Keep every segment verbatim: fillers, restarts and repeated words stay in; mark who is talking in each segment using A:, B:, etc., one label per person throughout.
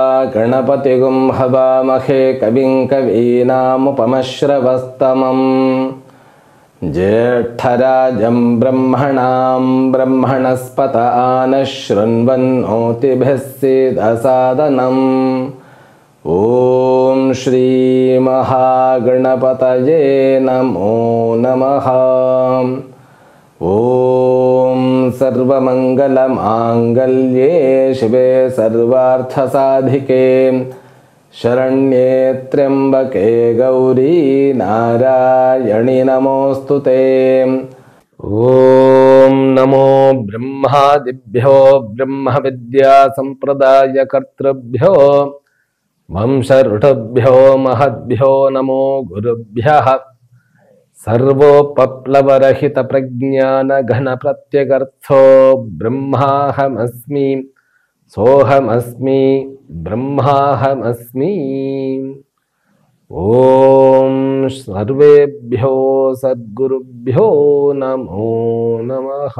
A: गणपतिगुं हवामहे कविं कवीनामुपमश्रवस्तमं ज्येष्ठराजं ब्रह्मणां ब्रह्मणस्पत आनः शृण्वन्नोतिभिः सीदसादनम्। ॐ श्री महागणपतये नमो नमः। ॐ सर्वमङ्गलमाङ्गल्ये शिवे सर्वार्थसाधिके शरण्ये त्र्यम्बके गौरी नारायणि नमोऽस्तुते। ॐ नमो ब्रह्मादिभ्यो ब्रह्मविद्या सम्प्रदायकर्तृभ्यो वंशऋषभ्यो महद्भ्यो नमो गुरुभ्यः। सर्वोपप्लवरहितप्रज्ञानघनप्रत्यगर्थो ब्रह्माहमस्मि सोऽहमस्मि ब्रह्माहमस्मि। ॐ सर्वेभ्यो सद्गुरुभ्यो नमो नमः।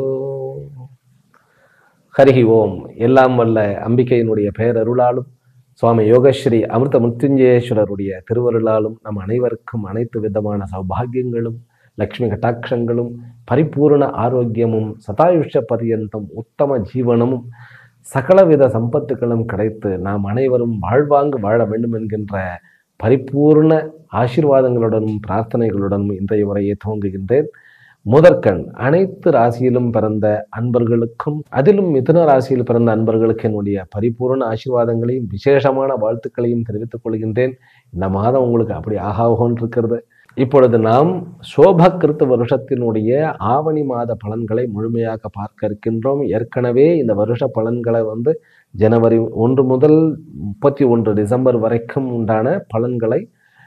A: हरि ओम। எல்லாம் வல்ல அம்பிகையினுடைய பேரருளாலும் சுவாமி யோகஸ்ரீ அமிர்த மிருத்யுஞ்சயேஸ்வரருடைய திருவருளாலும் நம் அனைவருக்கும் அனைத்து விதமான சௌபாகியங்களும் லக்ஷ்மி கட்டாட்சங்களும் பரிபூர்ண ஆரோக்கியமும் சதாயுஷ பரியந்தம் உத்தம ஜீவனமும் சகலவித சம்பத்துகளும் கிடைத்து நாம் அனைவரும் வாழ்வாங்கு வாழ வேண்டும் என்கின்ற பரிபூர்ண ஆசீர்வாதங்களுடனும் பிரார்த்தனைகளுடனும் இன்றைய உரையை துவங்குகின்றேன். முதற்கண் அனைத்து ராசியிலும் பிறந்த அன்பர்களுக்கும் அதிலும் மிதுன ராசியில் பிறந்த அன்பர்களுக்கு என்னுடைய பரிபூர்ண ஆசீர்வாதங்களையும் விசேஷமான வாழ்த்துக்களையும் தெரிவித்துக் கொள்கின்றேன். இந்த மாதம் உங்களுக்கு அப்படி ஆகாவோன் இருக்கிறது. இப்பொழுது நாம் சோபகிருத்து வருஷத்தினுடைய ஆவணி மாத பலன்களை முழுமையாக பார்க்க இருக்கின்றோம். ஏற்கனவே இந்த வருஷ பலன்களை வந்து ஜனவரி ஒன்று முதல் முப்பத்தி ஒன்று டிசம்பர் வரைக்கும் உண்டான பலன்களை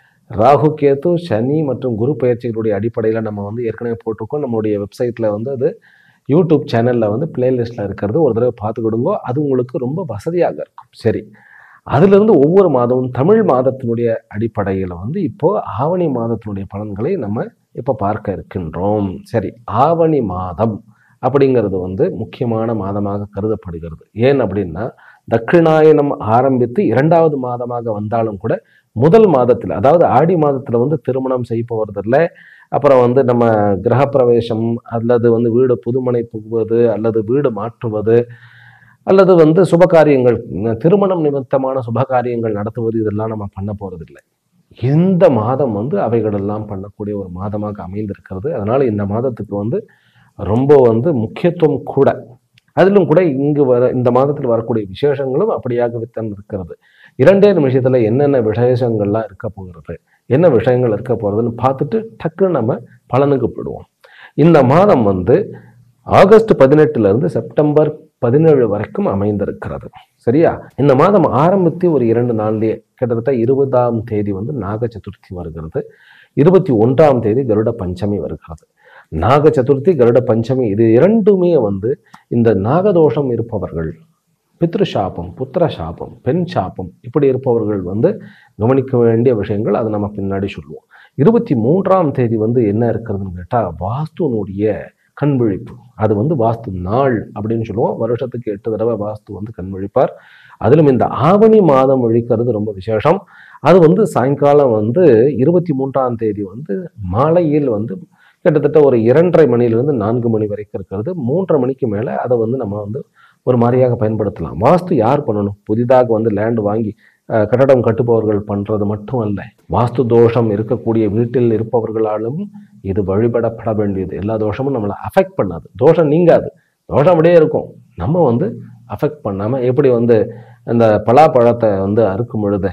A: ராகு கேது சனி மற்றும் குரு பயிற்சிகளுடைய அடிப்படையில் நம்ம வந்து ஏற்கனவே போட்டிருக்கோம். நம்மளுடைய வெப்சைட்டில் வந்து அது யூடியூப் சேனலில் வந்து பிளேலிஸ்ட்டில் இருக்கிறது, ஒரு தடவை பார்த்துக்கிடுங்கோ. அது உங்களுக்கு ரொம்ப வசதியாக இருக்கும். சரி, அதிலிருந்து ஒவ்வொரு மாதமும் தமிழ் மாதத்தினுடைய அடிப்படையில் வந்து இப்போது ஆவணி மாதத்தினுடைய பலன்களை நம்ம இப்போ பார்க்க இருக்கின்றோம். சரி, ஆவணி மாதம் அப்படிங்கிறது வந்து முக்கியமான மாதமாக கருதப்படுகிறது. ஏன் அப்படின்னா தட்சிணாயனம் ஆரம்பித்து இரண்டாவது மாதமாக வந்தாலும் கூட முதல் மாதத்தில், அதாவது ஆடி மாதத்தில் வந்து திருமணம் செய்ய போவதில்லை, அப்புறம் வந்து நம்ம கிரகப்பிரவேசம் அல்லது வந்து வீடு புதுமனை புகுவது அல்லது வீடு மாற்றுவது அல்லது வந்து சுபகாரியங்கள் திருமணம் நிமித்தமான சுபகாரியங்கள் நடத்துவது இதெல்லாம் நம்ம பண்ண போறதில்லை. இந்த மாதம் வந்து அவைகளெல்லாம் பண்ணக்கூடிய ஒரு மாதமாக அமைந்திருக்கிறது. அதனால இந்த மாதத்துக்கு வந்து ரொம்ப வந்து முக்கியத்துவம் கூட. அதிலும் கூட இங்கு வர இந்த மாதத்தில் வரக்கூடிய விசேஷங்களும் அப்படியாகத்தான் இருக்கிறது. இரண்டே நிமிஷத்துல என்னென்ன விசேஷங்கள்லாம் இருக்க போகிறது, என்ன விஷயங்கள் இருக்க போறதுன்னு பார்த்துட்டு டக்குன்னு நம்ம பலனுக்கு போடுவோம். இந்த மாதம் வந்து ஆகஸ்ட் பதினெட்டுல இருந்து செப்டம்பர் பதினேழு வரைக்கும் அமைந்திருக்கிறது. சரியா? இந்த மாதம் ஆரம்பித்து ஒரு இரண்டு நாள்லயே கிட்டத்தட்ட இருபதாம் தேதி வந்து நாக சதுர்த்தி வருகிறது. இருபத்தி ஒன்றாம் தேதி கருட பஞ்சமி வருகிறது. நாக சதுர்த்தி கருட பஞ்சமி இது இரண்டுமே வந்து இந்த நாகதோஷம் இருப்பவர்கள், பித்ரு சாபம், புத்திர சாபம், பெண் சாபம் இப்படி இருப்பவர்கள் வந்து கவனிக்க வேண்டிய விஷயங்கள். அதை நம்ம பின்னாடி சொல்லுவோம். இருபத்தி மூன்றாம் தேதி வந்து என்ன இருக்கிறதுன்னு கேட்டால் வாஸ்துனுடைய கண்விழிப்பு. அது வந்து வாஸ்து நாள் அப்படின்னு சொல்லுவோம். வருஷத்துக்கு எட்டு தடவை வாஸ்து வந்து கண்விழிப்பார். அதிலும் இந்த ஆவணி மாதம் விழிக்கிறது ரொம்ப விசேஷம். அது வந்து சாயங்காலம் வந்து இருபத்தி மூன்றாம் தேதி வந்து மாலையில் வந்து கிட்டத்தட்ட ஒரு இரண்டரை மணிலிருந்து நான்கு மணி வரைக்கும் இருக்கிறது. மூன்றரை மணிக்கு மேலே அதை வந்து நம்ம வந்து ஒரு மாதிரியாக பயன்படுத்தலாம். வாஸ்து யார் பண்ணணும்? புதிதாக வந்து லேண்டு வாங்கி கட்டடம் கட்டுபவர்கள் பண்ணுறது மட்டும் அல்ல, வாஸ்து தோஷம் இருக்கக்கூடிய வீட்டில் இருப்பவர்களாலும் இது வழிபடப்பட வேண்டியது. எல்லா தோஷமும் நம்மளை அஃபெக்ட் பண்ணாது. தோஷம் நீங்காது, தோஷம் அப்படியே இருக்கும். நம்ம வந்து அஃபெக்ட் பண்ணாமல் எப்படி வந்து அந்த பலாப்பழத்தை வந்து அறுக்கும் பொழுது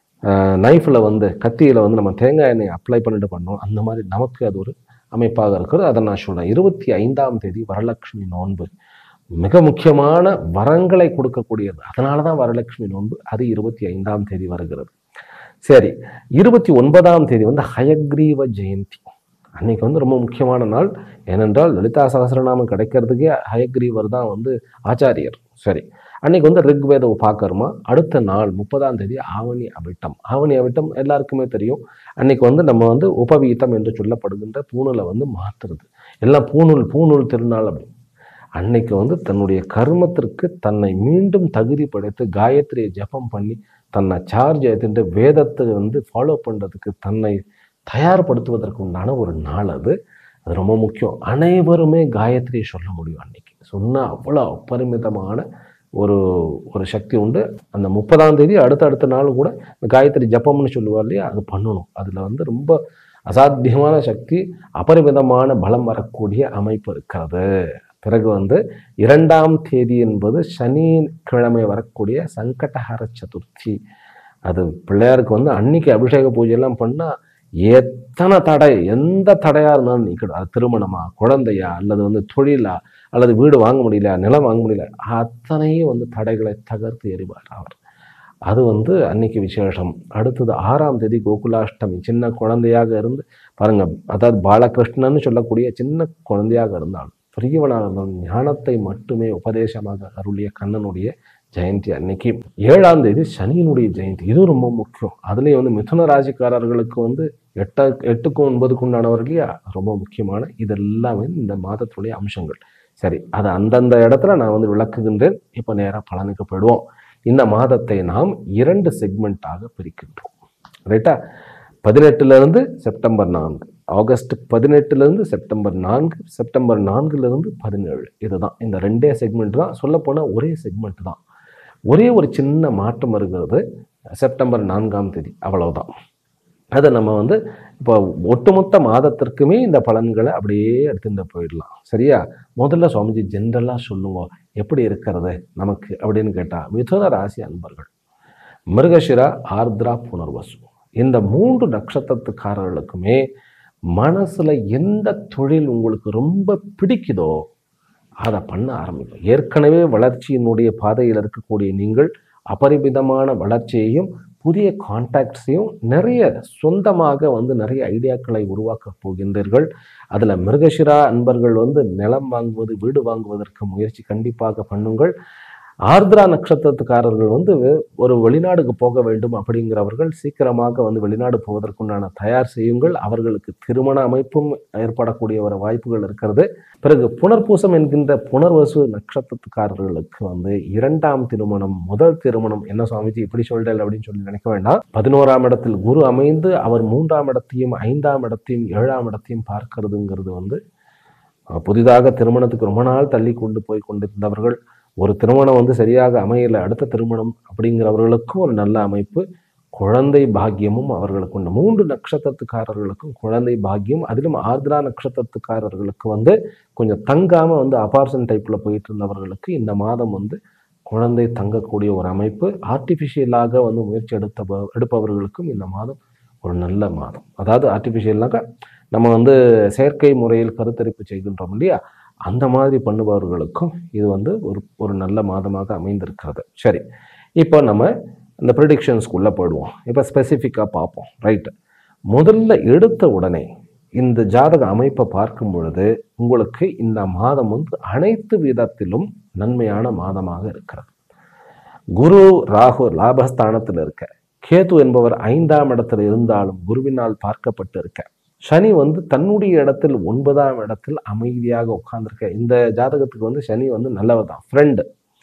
A: நைஃபில் வந்து கத்தியில் வந்து நம்ம தேங்காய் எண்ணெய் அப்ளை பண்ணிட்டு பண்ணோம், அந்த மாதிரி நமக்கு அது ஒரு அமைப்பாக இருக்கிறது. அதை நான் சொல்கிறேன். இருபத்தி ஐந்தாம் தேதி வரலட்சுமி நோன்பு மிக முக்கியமான வரங்களை கொடுக்கக்கூடியது. அதனால தான் வரலட்சுமி நோன்பு. அது இருபத்தி ஐந்தாம் தேதி வருகிறது. சரி, இருபத்தி ஒன்பதாம் தேதி வந்து ஹயக்ரீவ ஜெயந்தி. அன்னைக்கு வந்து ரொம்ப முக்கியமான நாள். ஏனென்றால் லலிதா சகஸ்ரநாமம் கிடைக்கிறதுக்கே ஹயக்ரீவர் தான் வந்து ஆச்சாரியர். சரி, அன்னைக்கு வந்து ரிக்வேத உபாகர்மா. அடுத்த நாள் முப்பதாம் தேதி ஆவணி அவிட்டம். ஆவணி அவிட்டம் எல்லாருக்குமே தெரியும். அன்னைக்கு வந்து நம்ம வந்து உபவீத்தம் என்று சொல்லப்படுகின்ற பூணூலை வந்து மாற்றுறது. எல்லாம் பூணூல் பூணூல் திருநாள் அப்படி. அன்னைக்கு வந்து தன்னுடைய கர்மத்திற்கு தன்னை மீண்டும் தகுதி படைத்து காயத்ரியை ஜபம் பண்ணி தன்னை சார்ஜ் எடுத்துட்டு வேதத்தை வந்து ஃபாலோ பண்ணுறதுக்கு தன்னை தயார்படுத்துவதற்கு உண்டான ஒரு நாள் அது. அது ரொம்ப முக்கியம். அனைவருமே காயத்ரியை சொல்ல முடியும் அன்னைக்கு. சொன்னால் அவ்வளோ அப்பரிமிதமான ஒரு ஒரு சக்தி உண்டு. அந்த முப்பதாம் தேதி அடுத்த அடுத்த நாள் கூட காயத்ரி ஜபம்னு சொல்லுவார் இல்லையா, அது பண்ணணும். அதில் வந்து ரொம்ப அசாத்தியமான சக்தி, அபரிமிதமான பலம் வரக்கூடிய அமைப்பு இருக்கிறது. பிறகு வந்து இரண்டாம் தேதி என்பது சனி கிழமை வரக்கூடிய சங்கடஹர சதுர்த்தி. அது பிள்ளையாருக்கு வந்து அன்னைக்கு அபிஷேக பூஜையெல்லாம் பண்ணால் எத்தனை தடை, எந்த தடையாக இருந்தாலும் நீக்கிடும். அது திருமணமா, குழந்தையா, அல்லது வந்து தொழிலா, அல்லது வீடு வாங்க முடியல, நிலம் வாங்க முடியல, அத்தனையும் வந்து தடைகளை தகர்த்து எறிவார் அவர். அது வந்து அன்னைக்கு விசேஷம். அடுத்தது ஆறாம் தேதி கோகுலாஷ்டமி. சின்ன குழந்தையாக இருந்து பாருங்க, அதாவது பாலகிருஷ்ணன்னு சொல்லக்கூடிய சின்ன குழந்தையாக இருந்தாலும் பெரியவனாக இருந்தாலும் ஞானத்தை மட்டுமே உபதேசமாக அருளிய கண்ணனுடைய ஜெயந்தி அன்னைக்கு. ஏழாம் தேதி சனியினுடைய ஜெயந்தி. இது ரொம்ப முக்கியம். அதுலேயும் வந்து மிதுன ராசிக்காரர்களுக்கு வந்து எட்ட எட்டுக்கும் ஒன்பதுக்கும் உண்டானவர் இல்லையா, ரொம்ப முக்கியமான இதெல்லாமே இந்த மாதத்துடைய அம்சங்கள். சரி, அது அந்தந்த இடத்துல நான் வந்து விளக்குகின்றேன். இப்போ நேராக பலனுக்கு போயிடுவோம். இந்த மாதத்தை நாம் இரண்டு செக்மெண்ட்டாக பிரிக்கின்றோம். ரைட்டா? பதினெட்டுலேருந்து செப்டம்பர் நான்கு, ஆகஸ்ட் பதினெட்டுலேருந்து செப்டம்பர் நான்கு, செப்டம்பர் நான்குலேருந்து பதினேழு. இதுதான் இந்த ரெண்டே செக்மெண்ட் தான். சொல்லப்போனால் ஒரே செக்மெண்ட் தான். ஒரே ஒரு சின்ன மாற்றம் வருகிறது செப்டம்பர் நான்காம் தேதி, அவ்வளவுதான். அதை நம்ம வந்து இப்போ ஒட்டுமொத்த மாதத்திற்குமே இந்த பலன்களை அப்படியே எடுத்துட்டு போயிடலாம். சரியா? முதல்ல சுவாமிஜி ஜென்ரலாக சொல்லுங்க, எப்படி இருக்கிறது நமக்கு அப்படின்னு கேட்டால், மிதுன ராசி அன்பர்கள், மிருகஷிரா, ஆர்த்ரா, புனர்வசு, இந்த மூன்று நட்சத்திரத்துக்காரர்களுக்குமே மனசுல எந்த தொழில் உங்களுக்கு ரொம்ப பிடிக்குதோ அதை பண்ண ஆரம்பிக்கும். ஏற்கனவே வளர்ச்சியினுடைய பாதையில் இருக்கக்கூடிய நீங்கள் அபரிமிதமான வளர்ச்சியையும் புதிய கான்டாக்ட்ஸையும் நிறைய சொந்தமாக வந்து நிறைய ஐடியாக்களை உருவாக்க போகின்றீர்கள். அதில் மிருகஷிரா அன்பர்கள் வந்து நிலம் வாங்குவது, வீடு வாங்குவதற்கு முயற்சி கண்டிப்பாக பண்ணுங்கள். ஆர்த்ரா நட்சத்திரத்துக்காரர்கள் வந்து ஒரு வெளிநாடுக்கு போக வேண்டும் அப்படிங்கிறவர்கள் சீக்கிரமாக வந்து வெளிநாடு போவதற்குண்டான தயார் செய்யுங்கள். அவர்களுக்கு திருமண அமைப்பும் ஏற்படக்கூடிய ஒரு வாய்ப்புகள் இருக்கிறது. பிறகு புனர்பூசம் என்கின்ற புனர்வசு நட்சத்திரத்துக்காரர்களுக்கு வந்து இரண்டாம் திருமணம், முதல் திருமணம். என்ன சுவாமிஜி இப்படி சொல்றேன் அப்படின்னு சொல்லி நினைக்க வேண்டாம். பதினோராம் இடத்தில் குரு அமைந்து அவர் மூன்றாம் இடத்தையும் ஐந்தாம் இடத்தையும் ஏழாம் இடத்தையும் பார்க்கிறதுங்கிறது வந்து புதிதாக திருமணத்துக்கு ரொம்ப நாள் தள்ளி கொண்டு போய் கொண்டிருந்தவர்கள், ஒரு திருமணம் வந்து சரியாக அமையல, அடுத்த திருமணம் அப்படிங்கிறவர்களுக்கும் ஒரு நல்ல அமைப்பு. குழந்தை பாக்கியமும் அவர்களுக்கு உண்டு. மூன்று நட்சத்திரத்துக்காரர்களுக்கும் குழந்தை பாக்கியம். அதிலும் ஆர்த்ரா நட்சத்திரத்துக்காரர்களுக்கு வந்து கொஞ்சம் தங்காம வந்து அபார்ஷன் டைப்ல போயிட்டு இருந்தவர்களுக்கு இந்த மாதம் வந்து குழந்தை தங்கக்கூடிய ஒரு அமைப்பு. ஆர்டிஃபிஷியலாக வந்து முயற்சி எடுத்த எடுப்பவர்களுக்கும் இந்த மாதம் ஒரு நல்ல மாதம். அதாவது ஆர்டிஃபிஷியல்னாக்கா நம்ம வந்து செயற்கை முறையில் கருத்தரிப்பு செய்கின்றோம் இல்லையா, அந்த மாதிரி பண்ணுபவர்களுக்கும் இது வந்து ஒரு ஒரு நல்ல மாதமாக அமைந்திருக்கிறது. சரி, இப்போ நம்ம இந்த ப்ரிடிக்ஷன்ஸ்குள்ளே போயிடுவோம். இப்போ ஸ்பெசிஃபிக்காக பார்ப்போம். ரைட்டு, முதல்ல எடுத்த உடனே இந்த ஜாதக அமைப்பை பார்க்கும் பொழுது உங்களுக்கு இந்த மாதம் வந்து அனைத்து விதத்திலும் நன்மையான மாதமாக இருக்கிறது. குரு ராகு லாபஸ்தானத்தில் இருக்க, கேது என்பவர் ஐந்தாம் இடத்துல இருந்தாலும் குருவினால் பார்க்கப்பட்டு இருக்க, சனி வந்து தன்னுடைய இடத்தில் ஒன்பதாம் இடத்தில் அமைதியாக உட்கார்ந்துருக்க. இந்த ஜாதகத்துக்கு வந்து சனி வந்து நல்லவர் தான், ஃப்ரெண்டு.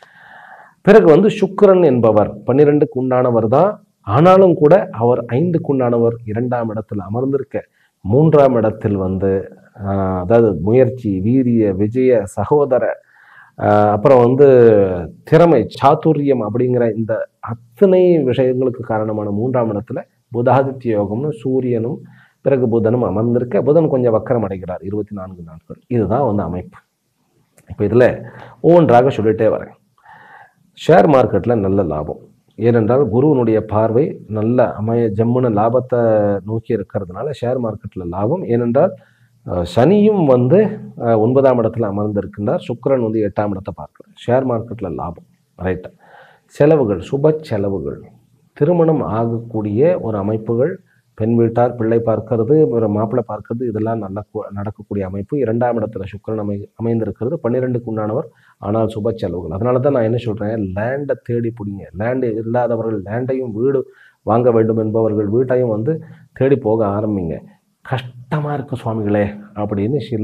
A: பிறகு வந்து சுக்கிரன் என்பவர் பன்னிரெண்டுக்கு உண்டானவர் தான், ஆனாலும் கூட அவர் ஐந்துக்கு உண்டானவர் இரண்டாம் இடத்தில் அமர்ந்திருக்க. மூன்றாம் இடத்தில் வந்து அதாவது முயற்சி, வீரிய, விஜய, சகோதர, அப்புறம் வந்து திறமை, சாதுரியம் அப்படிங்கிற இந்த அத்தனை விஷயங்களுக்கு காரணமான மூன்றாம் இடத்துல புதாதித்ய யோகம்னு சூரியனும் பிறகு புதனும் அமர்ந்திருக்க. புதன் கொஞ்சம் வக்கரம் அடைகிறார் இருபத்தி நான்கு நாட்கள். இதுதான் வந்து அமைப்பு. இப்போ இதில் ஒவ்வொன்றாக சொல்லிட்டே வரேன். ஷேர் மார்க்கெட்டில் நல்ல லாபம். ஏனென்றால் குருவனுடைய பார்வை நல்ல அமைய ஜம்முன லாபத்தை நோக்கி இருக்கிறதுனால ஷேர் மார்க்கெட்டில் லாபம். ஏனென்றால் சனியும் வந்து ஒன்பதாம் இடத்துல அமர்ந்திருக்கின்றார், சுக்கிரன் வந்து எட்டாம் இடத்தை பார்க்கிறார். ஷேர் மார்க்கெட்டில் லாபம். ரைட்டு. செலவுகள், சுப செலவுகள், திருமணம் ஆகக்கூடிய ஒரு அமைப்புகள், பெண் வீட்டார் பிள்ளை பார்க்கறது, ஒரு மாப்பிள்ளை பார்க்கறது, இதெல்லாம் நல்ல நடக்கக்கூடிய அமைப்பு. இரண்டாம் இடத்துல சுக்கிரன் அமை அமைந்திருக்கிறது பன்னிரெண்டுக்கு உண்டானவர், ஆனால் சுப செலவுகள். அதனால தான் நான் என்ன சொல்கிறேன், லேண்டை தேடி பிடிங்க. லேண்டு இல்லாதவர்கள் லேண்டையும், வீடு வாங்க வேண்டும் என்பவர்கள் வீட்டையும் வந்து தேடி போக ஆரம்பிங்க. கஷ்டமாக இருக்குது சுவாமிகளே அப்படின்னு சில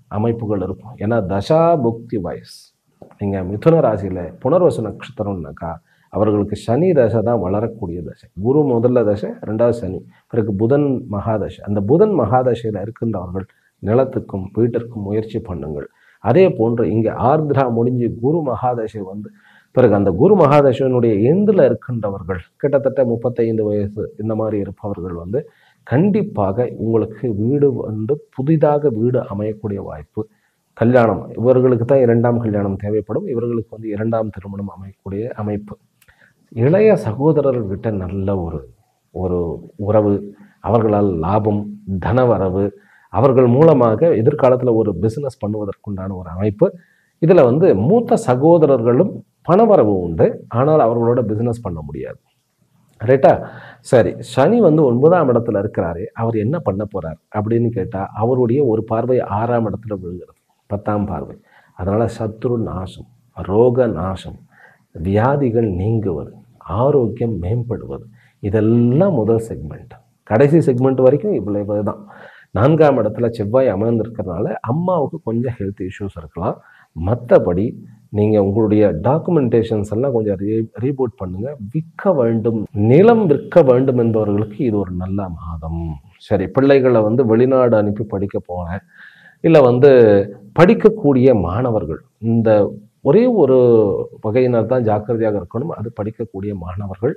A: அமைப்புகள் இருக்கும். ஏன்னா தசா புக்தி வயஸ் நீங்கள் மிதுன ராசியில் புனர்வசு நட்சத்திரம்னாக்கா அவர்களுக்கு சனி தசை தான் வளரக்கூடிய தசை. குரு முதல்ல தசை, ரெண்டாவது சனி, பிறகு புதன் மகாதசை. அந்த புதன் மகாதசையில் இருக்கின்றவர்கள் நிலத்துக்கும் வீட்டிற்கும் முயற்சி பண்ணுங்கள். அதே போன்று இங்கே ஆர்திரா முடிஞ்சு குரு மகாதசை வந்து பிறகு அந்த குரு மகாதசனுடைய எண்டில் இருக்கின்றவர்கள் கிட்டத்தட்ட முப்பத்தைந்து வயசு இந்த மாதிரி இருப்பவர்கள் வந்து கண்டிப்பாக உங்களுக்கு வீடு வந்து புதிதாக வீடு அமையக்கூடிய வாய்ப்பு, கல்யாணம் இவர்களுக்கு தான் இரண்டாம் கல்யாணம் தேவைப்படும், இவர்களுக்கு வந்து இரண்டாம் திருமணம் அமையக்கூடிய அமைப்பு, இளைய சகோதரர்கிட்ட நல்ல ஒரு ஒரு உறவு, அவர்களால் லாபம், தனவரவு, அவர்கள் மூலமாக எதிர்காலத்தில் ஒரு பிஸ்னஸ் பண்ணுவதற்குண்டான ஒரு அமைப்பு. இதில் வந்து மூத்த சகோதரர்களும் பணவரவு உண்டு, ஆனால் அவர்களோட பிஸ்னஸ் பண்ண முடியாது. ரைட்டா? சரி, சனி வந்து ஒன்பதாம் இடத்துல இருக்கிறாரு, அவர் என்ன பண்ண போறார் அப்படின்னு கேட்டால் அவருடைய ஒரு பார்வை ஆறாம் இடத்துல விழுகிறது, பத்தாம் பார்வை. அதனால் சத்ரு நாசம், ரோக நாசம், வியாதிகள் நீங்குவது, ஆரோக்கியம் மேம்படுவது, இதெல்லாம் முதல் செக்மெண்ட். கடைசி செக்மெண்ட் வரைக்கும் இவ்வளவு தான். நான்காம் இடத்துல செவ்வாய் அமர்ந்திருக்கிறதுனால அம்மாவுக்கு கொஞ்சம் ஹெல்த் இஷ்யூஸ் இருக்கலாம். மற்றபடி நீங்கள் உங்களுடைய டாக்குமெண்டேஷன்ஸ் எல்லாம் கொஞ்சம் ரீ ரீபூட் பண்ணுங்கள். விற்க வேண்டும், நிலம் விற்க வேண்டும் என்பவர்களுக்கு இது ஒரு நல்ல மாதம். சரி, பிள்ளைகளை வந்து வெளிநாடு அனுப்பி படிக்க போகிறேன், இல்லை வந்து படிக்கக்கூடிய மாணவர்கள், இந்த ஒரே ஒரு வகையினர் தான் ஜாக்கிரதையாக இருக்கணும். அது படிக்கக்கூடிய மாணவர்கள்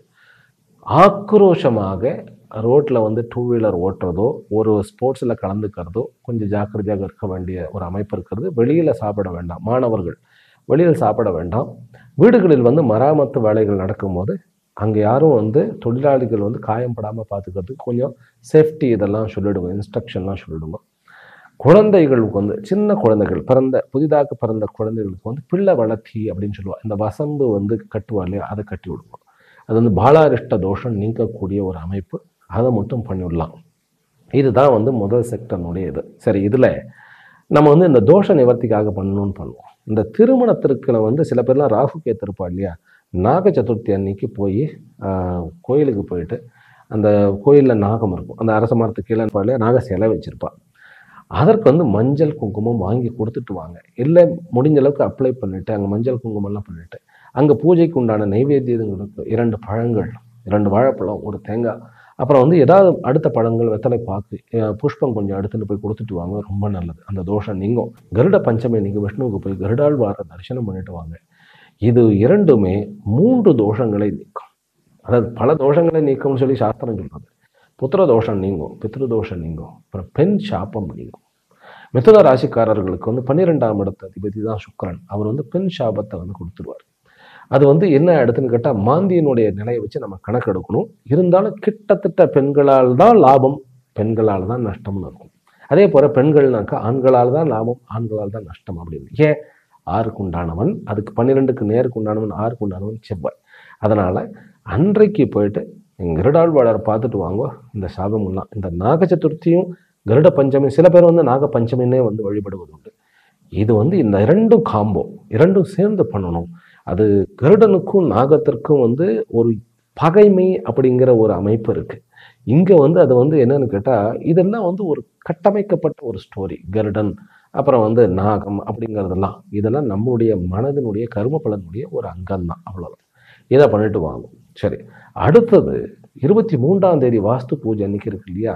A: ஆக்ரோஷமாக ரோட்டில் வந்து டூ வீலர் ஓட்டுறதோ ஒரு ஸ்போர்ட்ஸில் கலந்துக்கிறதோ கொஞ்சம் ஜாக்கிரதையாக இருக்க வேண்டிய ஒரு அமைப்பு இருக்கிறது. வெளியில் சாப்பிட வேண்டாம், மாணவர்கள் வெளியில் சாப்பிட வேண்டாம். வீடுகளில் வந்து மராமத்து வேலைகள் நடக்கும்போது அங்கே யாரும் வந்து தொழிலாளிகள் வந்து காயப்படாமல் பார்த்துக்கிறதுக்கு கொஞ்சம் சேஃப்டி இதெல்லாம் சொல்லிடுவோம், இன்ஸ்ட்ரக்ஷன்லாம் சொல்லிடுவோம். குழந்தைகளுக்கு வந்து சின்ன குழந்தைகள் பிறந்த புதிதாக பிறந்த குழந்தைகளுக்கு வந்து பிள்ளை வளர்த்தி அப்படின்னு சொல்லுவாள். இந்த வசம்பு வந்து கட்டுவா இல்லையா, அதை கட்டி விடுவோம். அது வந்து பாலாரிஷ்ட தோஷம் நீக்கக்கூடிய ஒரு அமைப்பு, அதை மட்டும் பண்ணிவிடலாம். இதுதான் வந்து முதல் செக்டர்னுடைய இது. சரி, இதில் நம்ம வந்து இந்த தோஷ நிவர்த்திக்காக பண்ணணும்னு பண்ணுவோம். இந்த திருமணத்திற்கு வந்து சில பேர்லாம் ராகு கேத்திருப்பா இல்லையா, நாக சதுர்த்தி அன்னைக்கு போய் கோயிலுக்கு போயிட்டு அந்த கோயிலில் நாகம் இருக்கும், அந்த அரச மரத்துக்கு கீழே இல்லையா நாக சிலை வச்சுருப்பா. அதற்கு வந்து மஞ்சள் குங்குமம் வாங்கி கொடுத்துட்டு வாங்க. இல்லை முடிஞ்ச அளவுக்கு அப்ளை பண்ணிவிட்டு அங்கே மஞ்சள் குங்குமம்லாம் பண்ணிவிட்டு அங்கே பூஜைக்கு உண்டான நைவேத்தியங்களுக்கு இரண்டு பழங்கள், இரண்டு வாழைப்பழம், ஒரு தேங்காய், அப்புறம் வந்து ஏதாவது அடுத்த பழங்கள், வெத்தலை பாக்கு, புஷ்பம் கொஞ்சம் எடுத்துகிட்டு போய் கொடுத்துட்டு வாங்க. ரொம்ப நல்லது, அந்த தோஷம் நீங்கும். கருட பஞ்சமி நீங்கள் விஷ்ணுவுக்கு போய் கருடாழ்வார தரிசனம் பண்ணிட்டு வாங்க. இது இரண்டுமே மூன்று தோஷங்களை நீக்கும். அதாவது பல தோஷங்களை நீக்கும்னு சொல்லி சாஸ்திரம் சொல்கிறது. புத்திர தோஷம் நீங்கும், பித்ரு தோஷம் நீங்கும், அப்புறம் பெண் சாபம் நீங்கும். மிதுன ராசிக்காரர்களுக்கு வந்து பன்னிரெண்டாம் இடத்த அதிபதி தான் சுக்கிரன், அவர் வந்து பெண் சாபத்தை வந்து கொடுத்துருவார். அது வந்து என்ன இடத்துன்னு கேட்டால் மாந்தியினுடைய நிலையை வச்சு நம்ம கணக்கெடுக்கணும். இருந்தாலும் கிட்டத்தட்ட பெண்களால் தான் லாபம், பெண்களால் தான் நஷ்டம்னு இருக்கும். அதே போல் பெண்கள்னாக்கா ஆண்களால் தான் லாபம், ஆண்களால் தான் நஷ்டம் அப்படின்னு. ஏன்? ஆறுக்கு உண்டானவன், அதுக்கு பன்னிரெண்டுக்கு நேருக்கு உண்டானவன், ஆறுக்கு உண்டானவன் செவ்வாய். அதனால் அன்றைக்கு போயிட்டு கருடாழ்வாளரை பார்த்துட்டு வாங்க. இந்த சாபம்லாம் இந்த நாக சதுர்த்தியும் கருட பஞ்சமி, சில பேர் வந்து நாக பஞ்சமின்னே வந்து வழிபடுவது உண்டு. இது வந்து இந்த இரண்டும் காம்போ, இரண்டும் சேர்ந்து பண்ணணும். அது கருடனுக்கும் நாகத்திற்கும் வந்து ஒரு பகைமை அப்படிங்கிற ஒரு அமைப்பு இருக்கு. இங்கே வந்து அது வந்து என்னன்னு கேட்டால் இதெல்லாம் வந்து ஒரு கட்டமைக்கப்பட்ட ஒரு ஸ்டோரி. கருடன் அப்புறம் வந்து நாகம் அப்படிங்கிறதெல்லாம் இதெல்லாம் நம்மளுடைய மனதினுடைய கர்ம பலனுடைய ஒரு அங்கம் தான், அவ்வளோதான். இதை பண்ணிட்டு வாங்கும். சரி, அடுத்தது இருபத்தி மூன்றாம் தேதி வாஸ்து பூஜை அன்னைக்கு இருக்கு இல்லையா,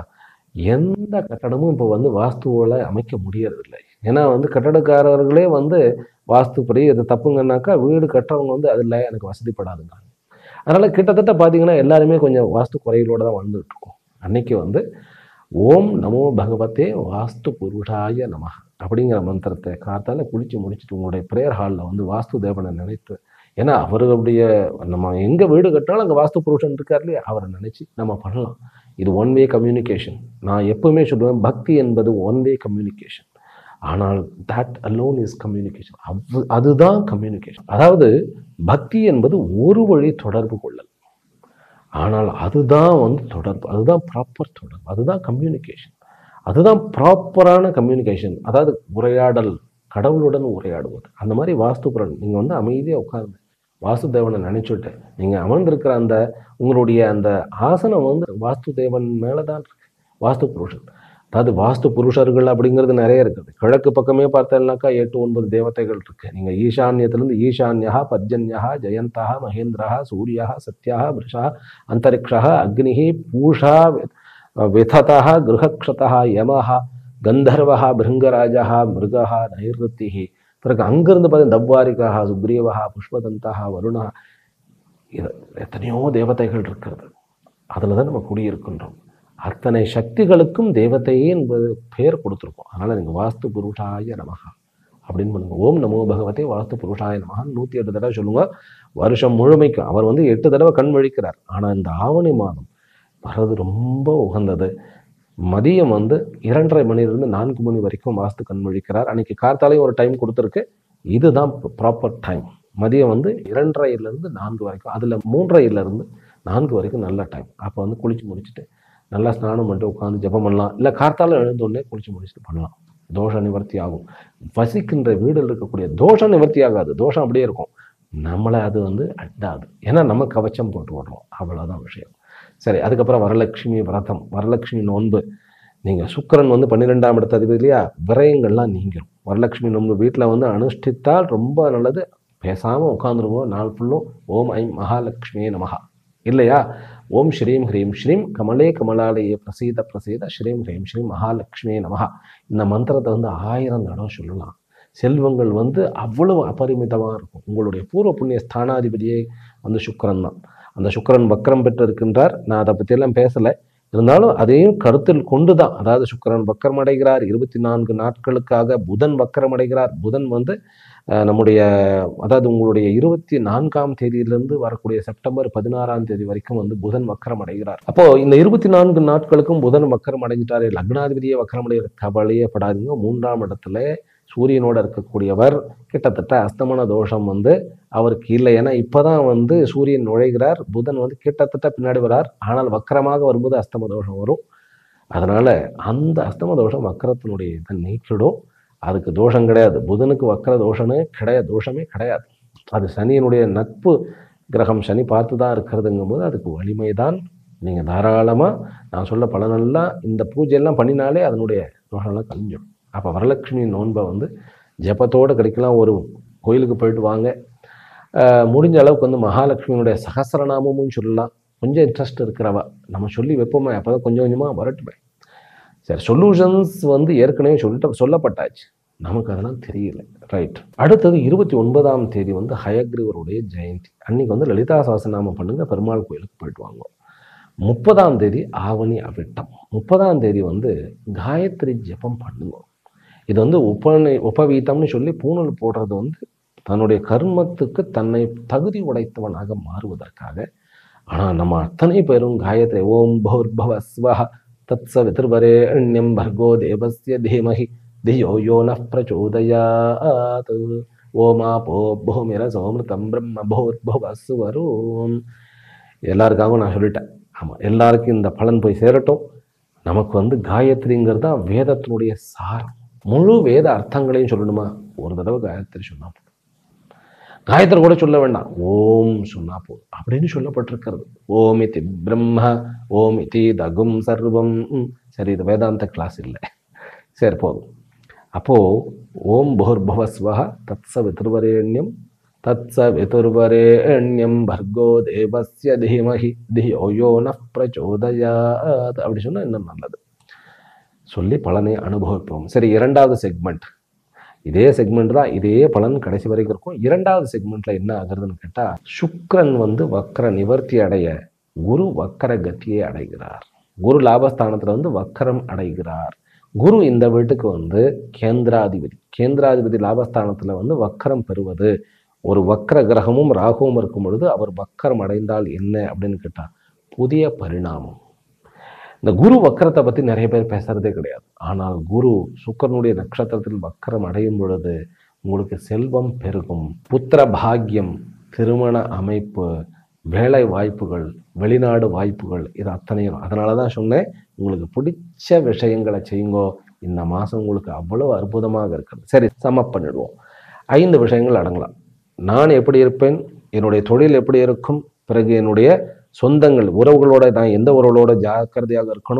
A: எந்த கட்டடமும் இப்போ வந்து வாஸ்துவோல அமைக்க முடியறதில்லை. ஏன்னா வந்து கட்டடக்காரர்களே வந்து வாஸ்துப்படி இது தப்புங்கன்னாக்கா வீடு கட்டுறவங்க வந்து அதில் எனக்கு வசதிப்படாதுங்க. அதனால் கிட்டத்தட்ட பார்த்தீங்கன்னா எல்லாருமே கொஞ்சம் வாஸ்து குறைகளோடு தான் வாழ்ந்துட்டு இருக்கோம். அன்னைக்கு வந்து ஓம் நமோ பகவத்தே வாஸ்து புருஷாய நம அப்படிங்கிற மந்திரத்தை காத்தால குளிச்சு முடிச்சுட்டு உங்களுடைய ப்ரேயர் ஹாலில் வந்து வாஸ்து தேவனை நினைத்து, ஏன்னா அவர்களுடைய நம்ம எங்கே வீடு கட்டினாலும் அங்கே வாஸ்து புருஷன் இருக்கார் இல்லையா, அவரை நினச்சி நம்ம பண்ணலாம். இது ஒன் வே கம்யூனிகேஷன். நான் எப்பவுமே சொல்லுவேன், பக்தி என்பது ஒன் வே கம்யூனிகேஷன். ஆனால் தட் அலோன் இஸ் கம்யூனிகேஷன். அவ் அதுதான் கம்யூனிகேஷன். அதாவது பக்தி என்பது ஒரு வழி தொடர்பு கொள்ளல், ஆனால் அதுதான் வந்து தொடர்பு, அதுதான் ப்ராப்பர் தொடர்பு, அதுதான் கம்யூனிகேஷன், அதுதான் ப்ராப்பரான கம்யூனிகேஷன். அதாவது உரையாடல், கடவுளுடன் உரையாடுவது. அந்த மாதிரி வாஸ்துபுரன் நீங்கள் வந்து அமைதியாக உட்கார்ந்து வாஸ்து தேவனை நினைச்சுட்டு நீங்கள் அமர்ந்திருக்கிற அந்த உங்களுடைய அந்த ஆசனம் வந்து வாஸ்து தேவன் மேலே தான் இருக்கு, வாஸ்து புருஷன். அதாவது வாஸ்து புருஷர்கள் அப்படிங்கிறது நிறைய இருக்குது. கிழக்கு பக்கமே பார்த்தேன்னாக்கா எட்டு ஒன்பது தேவதைகள் இருக்கு. நீங்க ஈசான்யத்திலிருந்து ஈசான்யா, பர்ஜன்யா, ஜெயந்தா, மகேந்திரா, சூர்யா, சத்யா, விருஷா, அந்தரிக்ஷா, அக்னிஹி, பூஷா, விததா, கிருஹக்ஷதா, யமஹா, கந்தர்வஹா, பிருங்கராஜா, மிருகா, நைருத்திஹி. பிறகு அங்கிருந்து பார்த்தீங்கன்னா தவ்வாரிகா, சுக்ரீவா, புஷ்பதந்தா, வருணா, இது எத்தனையோ தேவதைகள் இருக்கிறது. அதில் தான் நம்ம குடியிருக்கின்றோம். அத்தனை சக்திகளுக்கும் தேவதையே என்பது பேர் கொடுத்துருக்கோம். அதனால் நீங்கள் வாஸ்து புருஷாய நமகா அப்படின்னு பண்ணுங்க. ஓம் நமோ பகவதே வாஸ்து புருஷாய நமகான்னு நூற்றி எட்டு தடவை சொல்லுங்க. வருஷம் முழுமைக்கும் அவர் வந்து எட்டு தடவை கண் விழிக்கிறார். ஆனால் இந்த ஆவணி மாதம் வர்றது ரொம்ப உகந்தது. மதியம் வந்து இரண்டரை மணிலிருந்து நான்கு மணி வரைக்கும் வாஸ்து கண் விழிக்கிறார். அன்னைக்கு கார்த்தாலையும் ஒரு டைம் கொடுத்துருக்கு. இதுதான் ப்ராப்பர் டைம். மதியம் வந்து இரண்டரையிலேருந்து நான்கு வரைக்கும், அதில் மூன்றரையிலேருந்து நான்கு வரைக்கும் நல்ல டைம். அப்போ வந்து குளிச்சு முடிச்சுட்டு நல்லா ஸ்நானம் பண்ணிட்டு உட்காந்து ஜெபம் பண்ணலாம். இல்லை கார்த்தால எழுந்தோடனே குளிச்சு முடிச்சுட்டு பண்ணலாம். தோஷ நிவர்த்தி ஆகும். வசிக்கின்ற வீடில் இருக்கக்கூடிய தோஷம் நிவர்த்தி ஆகாது. தோஷம் அப்படியே இருக்கும். நம்மளை அது வந்து அட்டாது. ஏன்னா நம்ம கவச்சம் போட்டு வர்றோம். அவ்வளோதான் விஷயம். சரி, அதுக்கப்புறம் வரலட்சுமி விரதம், வரலட்சுமி நோன்பு. நீங்கள் சுக்கிரன் வந்து பன்னிரெண்டாம் இடத்து அதிபதி இல்லையா, விரயங்கள்லாம் நீங்கிடும். வரலட்சுமி நோன்பு வீட்டில் வந்து அனுஷ்டித்தால் ரொம்ப நல்லது. பேசாமல் உட்காந்துருவோம் நாள் ஃபுல்லும். ஓம் ஐம் மகாலட்சுமியே நமகா. இல்லையா, ஓம் ஸ்ரீம் ஹ்ரீம் ஸ்ரீம் கமலே கமலாலயே பிரசீத பிரசீத ஸ்ரீம் ஹ்ரீம் ஸ்ரீம் மகாலட்சுமியே நமகா. இந்த மந்திரத்தை வந்து ஆயிரம் தடவை சொல்லலாம். செல்வங்கள் வந்து அவ்வளவு அபரிமிதமாக இருக்கும். உங்களுடைய பூர்வ புண்ணிய ஸ்தானாதிபதியே வந்து சுக்கிரன் தான். அந்த சுக்கிரன் வக்கரம் பெற்று இருக்கின்றார். நான் அதை பற்றியெல்லாம் பேசலை. இருந்தாலும் அதையும் கருத்தில் கொண்டு தான், அதாவது சுக்கிரன் வக்கரம் அடைகிறார். இருபத்தி நான்கு நாட்களுக்காக புதன் வக்கரம் அடைகிறார். புதன் வந்து நம்முடைய, அதாவது உங்களுடைய இருபத்தி நான்காம் தேதியிலிருந்து வரக்கூடிய செப்டம்பர் பதினாறாம் தேதி வரைக்கும் வந்து புதன் வக்கரம் அடைகிறார். அப்போ இந்த இருபத்தி நான்கு நாட்களுக்கும் புதன் வக்கரம் அடைஞ்சிட்டாரு. லக்னாதிபதியை வக்கரம் அடைகிற கவலையே படாதீங்க. மூன்றாம் இடத்துல சூரியனோட இருக்கக்கூடியவர் கிட்டத்தட்ட அஸ்தமன தோஷம் வந்து அவருக்கு இல்லை. ஏன்னா இப்போதான் வந்து சூரியன் நுழைகிறார். புதன் வந்து கிட்டத்தட்ட பின்னாடி வரார். ஆனால் வக்கரமாக வரும்போது அஸ்தம தோஷம் வரும். அதனால அந்த அஸ்தம தோஷம் வக்கரத்தினுடைய இதை நீக்கிடும். அதுக்கு தோஷம் கிடையாது. புதனுக்கு வக்கர தோஷமே கிடையாது, தோஷமே கிடையாது. அது சனியினுடைய நட்பு கிரகம். சனி பார்த்து தான் இருக்கிறதுங்கும் போது அதுக்கு வலிமை தான். நீங்கள் தாராளமாக நான் சொல்ல பலனெல்லாம் இந்த பூஜையெல்லாம் பண்ணினாலே அதனுடைய தோஷம்லாம் கழிஞ்சிடும். அப்போ வரலட்சுமி நோன்பை வந்து ஜபத்தோடு கிடைக்கலாம். ஒரு கோயிலுக்கு போயிட்டு வாங்க. முடிஞ்ச அளவுக்கு வந்து மகாலட்சுமியினுடைய சகசிரநாமமும் சொல்லலாம். கொஞ்சம் இன்ட்ரெஸ்ட் இருக்கிறவா நம்ம சொல்லி வைப்போமே, அப்போ தான் கொஞ்சம் கொஞ்சமாக வரட்டுமே. சரி, சொல்யூஷன்ஸ் வந்து ஏற்கனவே சொல்லிட்டு சொல்லப்பட்டாச்சு, நமக்கு அதெல்லாம் தெரியல. ரைட். அடுத்தது இருபத்தி ஒன்பதாம் தேதி வந்து ஹயக்ரீவருடைய ஜெயந்தி. அன்னைக்கு வந்து லலிதா சஹஸ்ரநாமம் பண்ணுங்க, பெருமாள் கோயிலுக்கு போயிட்டு வாங்க. முப்பதாம் தேதி ஆவணி அவிட்டம். முப்பதாம் தேதி வந்து காயத்ரி ஜபம் பண்ணுங்க. இது வந்து உபநி உபவீதம்னு சொல்லி பூணல் போடுறது வந்து தன்னுடைய கர்மத்துக்கு தன்னை தகுதி உடைத்தவனாக மாறுவதற்காக. ஆனால் நம்ம அத்தனை பேரும் காயத்ரி ஓம் பௌர்பவ ஸ்வஹ தத்சவிதுர்வரேண்யம் பர்கோ தேவஸ்ய தீமஹி தியோ யோ ந பிரச்சோதயாத் ஓமாபோ பூமிரசோமிருதம் பிரம்ம பௌர்பவ ஸ்வரும். எல்லாருக்காகவும் நான் சொல்லிட்டேன். ஆமாம், எல்லாருக்கும் இந்த பலன் போய் சேரட்டும். நமக்கு வந்து காயத்ரிங்கிறது தான் வேதத்தினுடைய சாரம். முழு வேத அர்த்தங்களையும் சொல்லணுமா, ஒரு தடவை காயத்ரி சொன்னா போதும். காயத்ரி கூட சொல்ல வேண்டாம், ஓம் சொன்னா போதும் அப்படின்னு சொல்லப்பட்டிருக்கிறது. ஓம் இதி பிரம்ம ஓம் இதி தகும் சர்வம். சரி, இது வேதாந்த கிளாஸ் இல்லை. சரி, போதும். அப்போ ஓம் பூர்பவஸ்வஹ தத்சவிதுர்வரேண்யம் தத்சவிதுர்வரேண்யம் பர்கோ தேவஸ்ய தீமஹி தியோ யோ ந பிரச்சோதயாத் அப்படி சொன்னா இன்னும் நல்லது. சொல்லி பலனை அனுபவிப்போம். சரி, இரண்டாவது செக்மெண்ட். இதே செக்மெண்ட் தான், இதே பலன் கடைசி வரைக்கும் இருக்கும். இரண்டாவது செக்மெண்ட்ல என்ன ஆகுறதுன்னு கேட்டா, சுக்கிரன் வந்து வக்கர நிவர்த்தி அடைய குரு வக்கர கத்தியை அடைகிறார். குரு லாபஸ்தானத்துல வந்து வக்கரம் அடைகிறார். குரு இந்த வீட்டுக்கு வந்து கேந்திராதிபதி. கேந்திராதிபதி லாபஸ்தானத்துல வந்து வக்கரம் பெறுவது. ஒரு வக்கர கிரகமும் ராகுவும் இருக்கும் பொழுது அவர் வக்கரம் அடைந்தால் என்ன அப்படின்னு கேட்டா, புதிய பரிணாமம். இந்த குரு வக்கரத்தை பற்றி நிறைய பேர் பேசுறதே கிடையாது. ஆனால் குரு சுக்கிரனுடைய நட்சத்திரத்தில் வக்கரம் அடையும் பொழுது உங்களுக்கு செல்வம் பெருகும், புத்திர பாக்கியம், திருமண அமைப்பு, வேலை வாய்ப்புகள், வெளிநாடு வாய்ப்புகள், இது அத்தனையும். அதனால தான் சொன்னேன், உங்களுக்கு பிடிச்ச விஷயங்களை செய்யுங்கோ. இந்த மாதம் உங்களுக்கு அவ்வளோ அற்புதமாக இருக்கிறது. சரி, சமப் பண்ணிடுவோம். ஐந்து விஷயங்கள் அடங்கலாம். நான் எப்படி இருப்பேன், என்னுடைய தொழில் எப்படி இருக்கும், பிறகு என்னுடைய சொந்தங்கள் உறவுகளோட நான் எந்த உறவுகளோட ஜாக்கிரதையாக இருக்கணும்,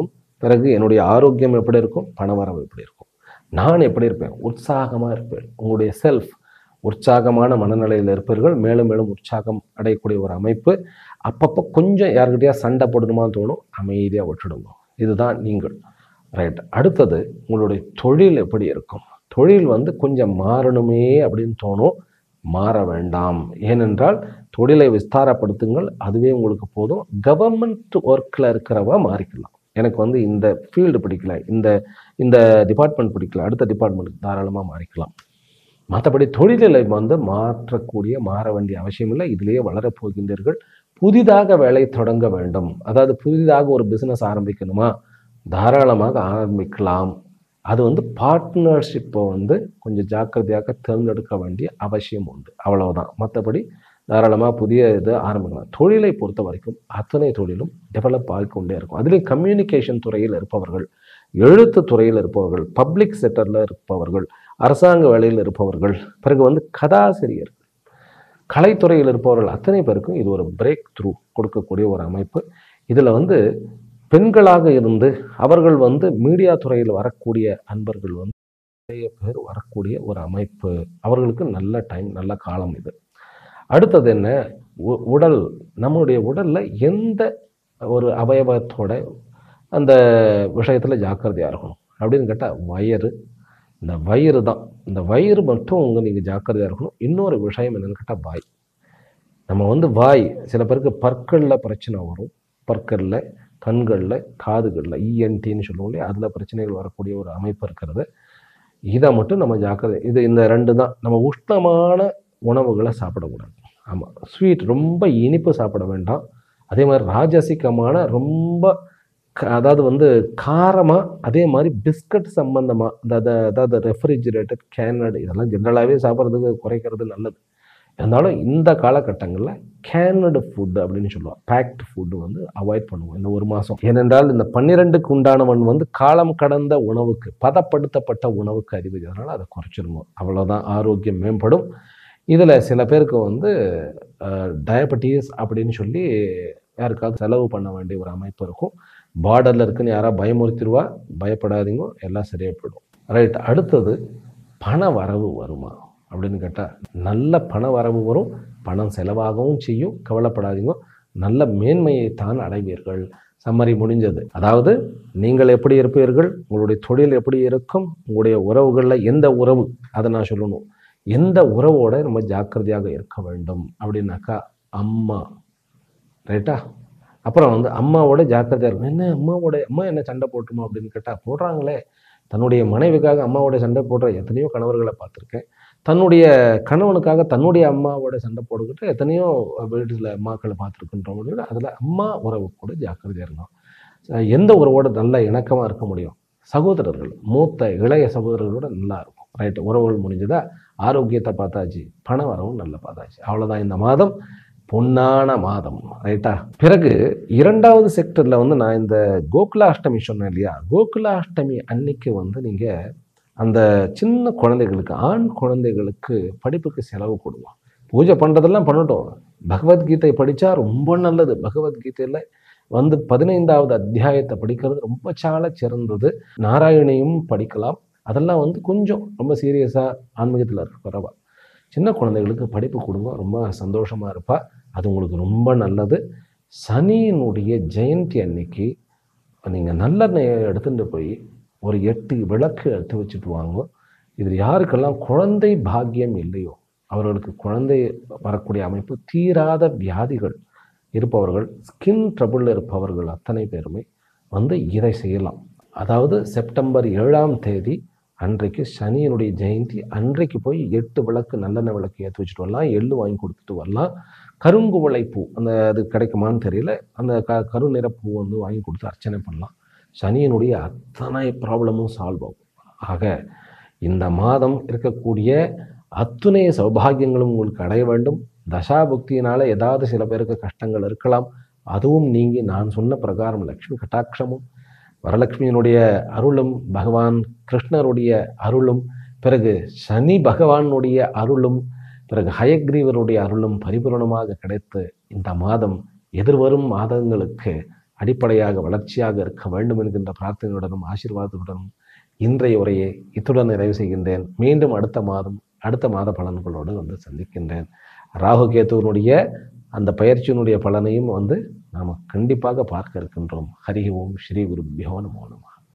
A: பிறகு என்னுடைய ஆரோக்கியம் எப்படி இருக்கும், பணவரவு எப்படி இருக்கும், நான் எப்படி இருப்பேன், உற்சாகமாக இருப்பேன். உங்களுடைய செல்ஃப் உற்சாகமான மனநிலையில் இருப்பீர்கள். மேலும் மேலும் உற்சாகம் அடையக்கூடிய ஒரு அமைப்பு. அப்பப்போ கொஞ்சம் யாருக்கிட்டையா சண்டை போடணுமான்னு தோணும், அமைதியாக விட்டுடுங்க. இதுதான் நீங்கள். ரைட். அடுத்தது உங்களுடைய தொழில் எப்படி இருக்கும். தொழில் வந்து கொஞ்சம் மாறணுமே அப்படின்னு தோணும், மாற வேண்டாம். ஏனென்றால் தொழிலை விஸ்தாரப்படுத்துங்கள், அதுவே உங்களுக்கு போதும். கவர்மெண்ட் ஒர்க்கில் இருக்கிறவா மாறிக்கலாம். எனக்கு வந்து இந்த ஃபீல்டு பிடிக்கல, இந்த இந்த டிபார்ட்மெண்ட் பிடிக்கல, அடுத்த டிபார்ட்மெண்ட்டுக்கு தாராளமாக மாறிக்கலாம். மற்றபடி தொழிலை வந்து மாற்றக்கூடிய மாற வேண்டிய அவசியம் இல்லை. இதிலேயே வளரப் போகின்றீர்கள். புதிதாக வேலை தொடங்க வேண்டும், அதாவது புதிதாக ஒரு பிஸ்னஸ் ஆரம்பிக்கணுமா, தாராளமாக ஆரம்பிக்கலாம். அது வந்து பார்ட்னர்ஷிப்பை வந்து கொஞ்சம் ஜாக்கிரதையாக தேர்ந்தெடுக்க வேண்டிய அவசியம் உண்டு, அவ்வளவுதான். மற்றபடி தாராளமாக புதிய இது ஆரம்பிக்கலாம். தொழிலை பொறுத்த வரைக்கும் அத்தனை தொழிலும் டெவலப் ஆகிக்கொண்டே இருக்கும். அதுலேயும் கம்யூனிகேஷன் துறையில் இருப்பவர்கள், எழுத்து துறையில் இருப்பவர்கள், பப்ளிக் செக்டரில் இருப்பவர்கள், அரசாங்க வேலையில் இருப்பவர்கள், பிறகு வந்து கதாசிரியர்கள், கலைத்துறையில் இருப்பவர்கள் அத்தனை பேருக்கும் இது ஒரு பிரேக் த்ரூ கொடுக்கக்கூடிய ஒரு அமைப்பு. இதில் வந்து பெண்களாக இருந்து அவர்கள் வந்து மீடியா துறையில் வரக்கூடிய அன்பர்கள் வந்து நிறைய பேர் வரக்கூடிய ஒரு அமைப்பு. அவர்களுக்கு நல்ல டைம், நல்ல காலம் இது. அடுத்தது என்ன, உடல். நம்மளுடைய உடல்ல எந்த ஒரு அவயவத்தோட அந்த விஷயத்துல ஜாக்கிரதையா இருக்கணும் அப்படின்னு கேட்டால் வயிறு. இந்த வயிறு தான். இந்த வயிறு மட்டும் உங்க நீங்க ஜாக்கிரதையா இருக்கணும். இன்னொரு விஷயம் என்னன்னு கேட்டால் வாய். நம்ம வந்து வாய், சில பேருக்கு பற்களில் பிரச்சனை வரும், பற்களில், கண்களில், காதுகளில், இஎன்டின்னு சொல்லுவோம் இல்லையா, அதில் பிரச்சனைகள் வரக்கூடிய ஒரு அமைப்பு இருக்கிறது. இதை மட்டும் நம்ம ஜாக்கிரதை. இது இந்த ரெண்டு தான். நம்ம உஷ்ணமான உணவுகளை சாப்பிடக்கூடாது. ஆமாம், ஸ்வீட் ரொம்ப இனிப்பு சாப்பிட வேண்டாம். அதே மாதிரி ராஜசிகமான ரொம்ப அதாவது வந்து காரமாக, அதே மாதிரி பிஸ்கட் சம்பந்தமாக, அதாவது அதாவது ரெஃப்ரிஜிரேட்டட் கேனட் இதெல்லாம் ஜென்ரலாகவே சாப்பிட்றதுக்கு குறைக்கிறது நல்லது. இருந்தாலும் இந்த காலகட்டங்களில் கேனடு ஃபுட்டு அப்படின்னு சொல்லுவோம், பேக்டு ஃபுட்டு வந்து அவாய்ட் பண்ணுவோம் இந்த ஒரு மாதம். ஏனென்றால் இந்த பன்னிரெண்டுக்கு உண்டானவன் வந்து காலம் கடந்த உணவுக்கு, பதப்படுத்தப்பட்ட உணவுக்கு அதிபதி. அதனால் அதை குறைச்சிருவோம், அவ்வளோதான். ஆரோக்கியம் மேம்படும். இதில் சில பேருக்கு வந்து டயபெட்டிஸ் அப்படின்னு சொல்லி யாருக்காவது செலவு பண்ண வேண்டிய ஒரு அமைப்பு இருக்கும். பார்டரில் இருக்குன்னு யாராவது பயமுறுத்திடுவா, பயப்படாதீங்க, எல்லாம் சரியாக போயிடும். ரைட். அடுத்தது பண வரவு வருமா அப்படின்னு கேட்டால் நல்ல பண வரவு வரும், பணம் செலவாகவும் செய்யும், கவலைப்படாதீங்க. நல்ல மேன்மையை தான் அடைவீர்கள். சம்மரி முடிஞ்சது. அதாவது நீங்கள் எப்படி இருப்பீர்கள், உங்களுடைய தொழில் எப்படி இருக்கும், உங்களுடைய உறவுகளில் எந்த உறவு, அதை நான் சொல்லணும். எந்த உறவோட நம்ம ஜாக்கிரதையாக இருக்க வேண்டும் அப்படின்னாக்கா அம்மா. ரைட்டா. அப்புறம் வந்து அம்மாவோட ஜாக்கிரதையாக இருக்கும். என்ன அம்மாவோட அம்மா என்ன சண்டை போட்டுமா அப்படின்னு கேட்டால் போடுறாங்களே. தன்னுடைய மனைவிக்காக அம்மாவோட சண்டை போடுற எத்தனையோ கணவர்களை பார்த்துருக்கேன். தன்னுடைய கணவனுக்காக தன்னுடைய அம்மாவோட சண்டை போட்டுக்கிட்டு எத்தனையோ வீட்டில் அம்மாக்களை பார்த்துருக்குன்றவங்க. அதில் அம்மா உறவு கூட ஜாக்கிரதையாக இருந்தோம். எந்த உறவோட நல்ல இணக்கமாக இருக்க முடியும், சகோதரர்கள், மூத்த இளைய சகோதரர்களோட நல்லா இருக்கும். ரைட்டு. உறவுகள் முடிஞ்சதா, ஆரோக்கியத்தை பார்த்தாச்சு, பண வரவும் நல்லா பார்த்தாச்சு, அவ்வளோதான். இந்த மாதம் பொன்னான மாதம். ரைட்டா. பிறகு இரண்டாவது செக்டரில் வந்து நான் இந்த கோகுலாஷ்டமி சொன்னேன் இல்லையா, கோகுலாஷ்டமி அன்னைக்கு வந்து நீங்கள் அந்த சின்ன குழந்தைகளுக்கு, ஆண் குழந்தைகளுக்கு படிப்புக்கு செலவு கொடுவோம். பூஜை பண்ணுறதெல்லாம் பண்ணட்டும், பகவத்கீதை படித்தா ரொம்ப நல்லது. பகவத்கீதையில் வந்து பதினைந்தாவது அத்தியாயத்தை படிக்கிறது ரொம்ப சால சிறந்தது. நாராயணியும் படிக்கலாம். அதெல்லாம் வந்து கொஞ்சம் ரொம்ப சீரியஸாக ஆன்மீகத்தில் இருக்கிறவா சின்ன குழந்தைகளுக்கு படிப்பு கொடுங்க, ரொம்ப சந்தோஷமாக இருப்பா. அது உங்களுக்கு ரொம்ப நல்லது. சனியினுடைய ஜெயந்தி அன்னைக்கு நீங்கள் நல்லெண்ணெயை எடுத்துகிட்டு போய் ஒரு எட்டு விளக்கு எடுத்து வச்சுட்டு வாங்க. இதில் யாருக்கெல்லாம் குழந்தை பாக்கியம் இல்லையோ அவர்களுக்கு குழந்தை வரக்கூடிய அமைப்பு, தீராத வியாதிகள் இருப்பவர்கள், ஸ்கின் ட்ரபிள் இருப்பவர்கள் அத்தனை பேருமே வந்து இதை செய்யலாம். அதாவது செப்டம்பர் ஏழாம் தேதி அன்றைக்கு சனியினுடைய ஜெயந்தி அன்றைக்கு போய் எட்டு விளக்கு நல்லெண்ணெய் விளக்கு ஏற்றி வச்சுட்டு வரலாம், எள்ளு வாங்கி கொடுத்துட்டு வரலாம். கருங்குவளை பூ, அந்த அது கிடைக்குமான்னு தெரியல, அந்த க கருநிற பூ வந்து வாங்கி கொடுத்து அர்ச்சனை பண்ணலாம். சனியினுடைய அத்தனை ப்ராப்ளமும் சால்வ் ஆகும். ஆக இந்த மாதம் இருக்கக்கூடிய அத்துணை சௌபாகியங்களும் உங்களுக்கு அடைய வேண்டும். தசாபுக்தியினால ஏதாவது சில பேருக்கு கஷ்டங்கள் இருக்கலாம், அதுவும் நீங்கி நான் சொன்ன பிரகாரம் லக்ஷ்மி கட்டாட்சமும் வரலட்சுமியினுடைய அருளும், பகவான் கிருஷ்ணருடைய அருளும், பிறகு சனி பகவானுடைய அருளும், பிறகு ஹயக்ரீவருடைய அருளும் பரிபூரணமாக கிடைத்து இந்த மாதம் எதிர்வரும் மாதங்களுக்கு அடிப்படையாக வளர்ச்சியாக இருக்க வேண்டும் என்கின்ற பிரார்த்தனையுடனும் ஆசீர்வாதத்துடனும் இன்றைய உரையை இத்துடன் நிறைவு செய்கின்றேன். மீண்டும் அடுத்த மாதம் அடுத்த மாத பலன்களோடு வந்து சந்திக்கின்றேன். ராகு கேதுவனுடைய அந்த பயிற்சியினுடைய பலனையும் வந்து நாம் கண்டிப்பாக பார்க்க இருக்கின்றோம். ஹரி ஓம் ஸ்ரீ குருப்யோ நமோ நமः.